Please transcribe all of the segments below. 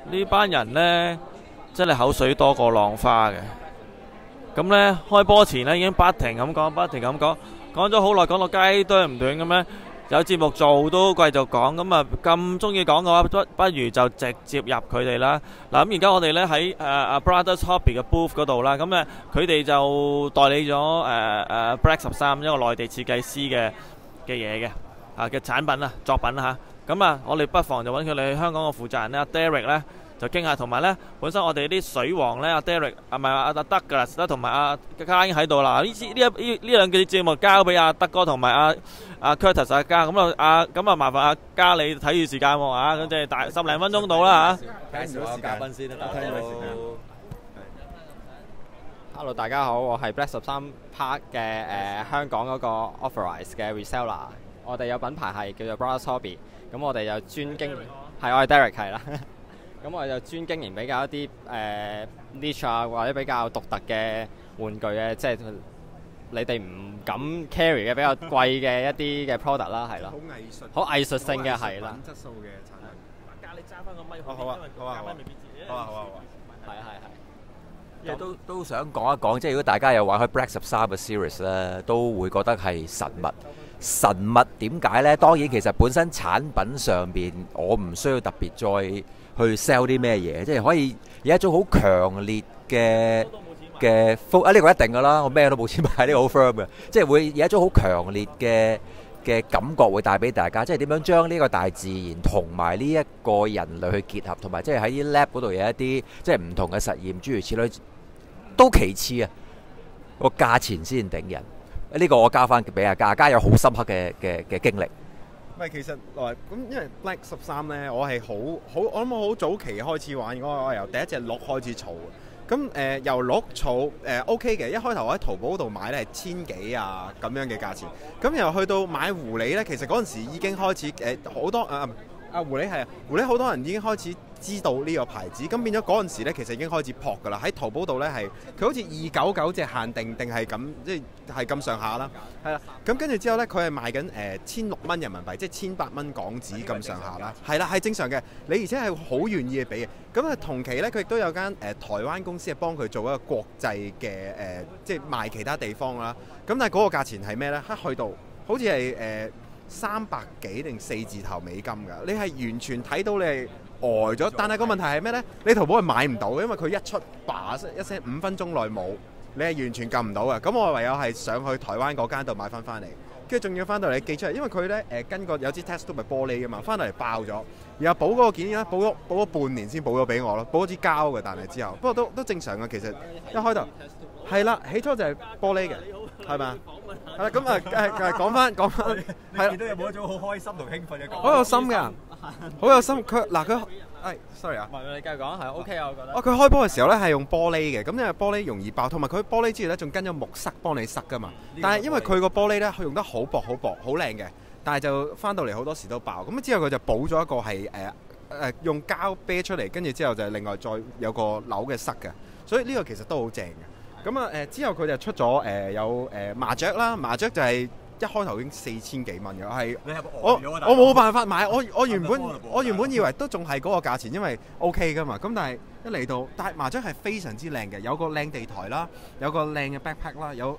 呢班人呢，真係口水多過浪花嘅。咁呢，開波前呢已經不停咁講，不停咁講，講咗好耐，講到雞啄唔斷咁呢。有節目做都繼續講，咁啊咁中意講嘅話，不如就直接入佢哋啦。嗱，咁而家我哋呢喺Brothers Hobby 嘅 booth 嗰度啦，咁咧佢哋就代理咗Black 13一個內地設計師嘅嘢嘅產品作品啦嚇。咁我哋不妨就揾佢哋香港嘅負責人咧，Derek 咧。就傾下，同埋呢，本身我哋啲水王呢，阿 Derek 唔係阿德噶啦，同埋阿嘉已經喺度啦。呢兩個節目交俾阿德哥同埋阿 Curtis 阿嘉，咁麻煩阿嘉你睇住時間喎咁即係大10零分鐘到啦嚇。介紹下嘉賓先啦。 Hello， 大家好，我係 Black 13 Park 嘅香港嗰個 authorized 嘅 reseller。我哋有品牌係叫做 Brothers Hobby， 咁我哋有專經係我係 Derek 係啦。咁我哋就專經營比較一啲niche 或者比較獨特嘅玩具嘅，即係你哋唔敢 carry 嘅比較貴嘅一啲嘅 product 啦，係咯。好藝術性嘅係啦。 質素嘅產品。 教你揸翻個咪好啊，好啊，好啊。 係。 因為都想講一講，即係如果大家有玩開 Black 13嘅 series 咧，都會覺得係神物。神物點解呢？當然其實本身產品上邊我唔需要特別再去 sell 啲咩嘢，即係可以有一種好強烈嘅呢個一定㗎啦，我咩都冇錢買，呢個好 firm 嘅，即係會有一種好強烈嘅感覺會帶俾大家，即係點樣將呢個大自然同埋呢一個人類去結合，同埋即係喺啲 lab 嗰度有一啲即係唔同嘅實驗，諸如此類，都其次啊，個價錢先頂人。呢個我交翻俾阿嘉，有好深刻嘅經歷。 喂，其實咁，因為 Black 13咧，我係我諗我好早期開始玩，我由第一隻鹿開始儲嘅。咁由鹿儲OK 嘅，一開頭我喺淘寶度買咧係1000幾啊咁樣嘅價錢。咁又去到買狐狸咧，其實嗰陣時已經開始好多狐狸係啊，狐狸好多人已經開始知道呢個牌子，咁變咗嗰陣時咧，其實已經開始撲㗎啦。喺淘寶度咧係佢好似299隻限定定係咁，即係咁上下啦，係啦。咁跟住之後咧，佢係賣緊16蚊人民幣，即係18蚊港紙咁上下啦。係啦，係正常嘅。你而且係好願意去俾嘅。咁同期咧，佢亦都有間台灣公司係幫佢做一個國際嘅即係賣其他地方啦。咁但係嗰個價錢係咩咧？一去到好似係300幾定4字頭美金㗎，你係完全睇到你係呆咗。但係個問題係咩呢？你淘寶係買唔到，因為佢一出叭一聲5分鐘內冇，你係完全撳唔到嘅。咁我唯有係上去台灣嗰間度買翻嚟，跟住仲要翻到嚟寄出嚟，因為佢呢跟個有支 test tube 係玻璃㗎嘛，翻到嚟爆咗，然後補嗰個件呢，補咗半年先補咗俾我咯，補咗支膠嘅，但係之後不過都正常嘅，其實一開頭係啦，起初就係玻璃嘅。係嘛？係啦，咁講翻，係見到有冇一種好開心同興奮嘅感覺？ 好有心㗎，好有心。佢sorry 啊， 唔係你繼續講係 OK 啊，我覺得。 佢開波嘅時候咧係用玻璃嘅，咁因為玻璃容易爆，同埋佢玻璃之餘咧仲跟咗木塞幫你塞㗎嘛。但係因為佢個玻璃咧，佢用得好薄，好靚嘅，但係就翻到嚟好多時都爆。咁之後佢就補咗一個係用膠啤出嚟，跟住之後就另外再有個扭嘅塞嘅，所以呢個其實都好正嘅。咁之後佢就出咗有麻雀啦，麻雀就係一開頭已經4000幾蚊嘅，係我冇辦法買，我原本以為都仲係嗰個價錢，因為 OK 噶嘛。咁但係一嚟到，但係麻雀係非常之靚嘅，有個靚地台啦，有個靚嘅 backpack 啦，有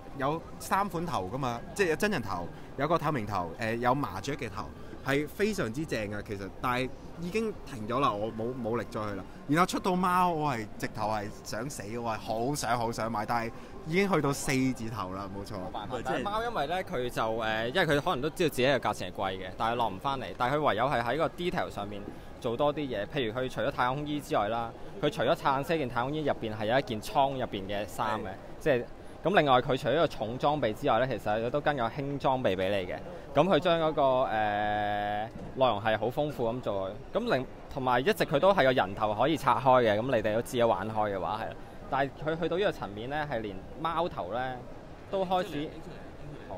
3款頭噶嘛，即係有真人頭，有個透明頭，有麻雀嘅頭，係非常之正嘅其實，但係已經停咗啦，我冇力再去啦。然後出到貓，我係直頭係想死，我係好想買，但係已經去到4字頭啦，冇錯。 冇辦法。但係貓因為咧佢就因為佢可能都知道自己嘅價錢係貴嘅，但係落唔翻嚟。但係佢唯有係喺個 detail 上面做多啲嘢，譬如佢除咗太空衣之外啦，佢除咗撐些件太空衣入邊係有一件倉入邊嘅衫嘅，即係。咁另外佢除咗個重裝備之外咧，其實都跟有輕裝備俾你嘅。咁佢將嗰個內容係好豐富咁做。咁同埋一直佢都係個人頭可以拆開嘅。咁你哋都自己玩開嘅話係。但係佢去到呢個層面咧，係連貓頭咧都開始好。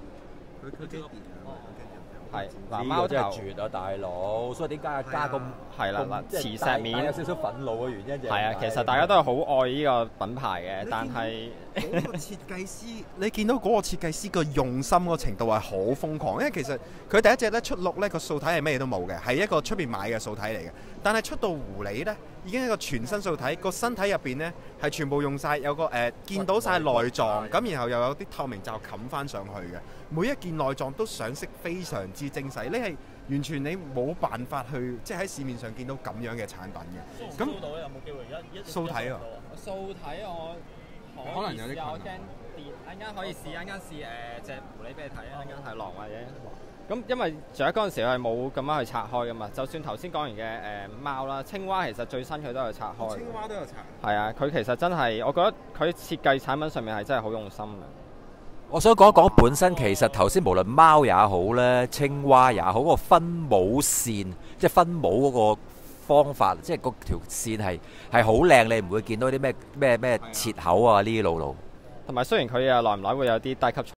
係嗱，貓頭真係絕啊，大佬！所以點解阿嘉咁係啦嗱，磁石面有少少憤怒嘅原因就係啊，其實大家都係好愛呢個品牌嘅，但係嗰個設計師，你見到嗰個設計師個用心個程度係好瘋狂，因為其實佢第一隻咧出鹿咧個素體係咩都冇嘅，係一個出邊買嘅素體嚟嘅。但係出到狐狸咧， 已經係一個全身素體，個身體入邊呢係全部用晒有個見到晒內臟，咁然後又有啲透明罩冚翻上去嘅，每一件內臟都上色非常之精細，呢係完全你冇辦法去即係喺市面上見到咁樣嘅產品嘅。咁到有冇機會素體啊？ 素體我可能有啲我困難驚跌，一陣間可以試，一陣間試隻狐狸俾你睇，一陣間係狼或者咁，因為仲有嗰陣時係冇咁樣去拆開噶嘛。就算頭先講完嘅貓啦、青蛙，其實最新佢都有拆開。 青蛙都有拆。 係啊，佢其實真係，我覺得佢設計產品上面係真係好用心嘅。 我想講一講本身其實頭先無論貓也好咧，青蛙也好，嗰個分母線，即係分母嗰個方法，即係嗰條線係好靚，你唔會見到啲咩切口啊呢啲路。 同埋雖然佢耐唔耐會有啲低級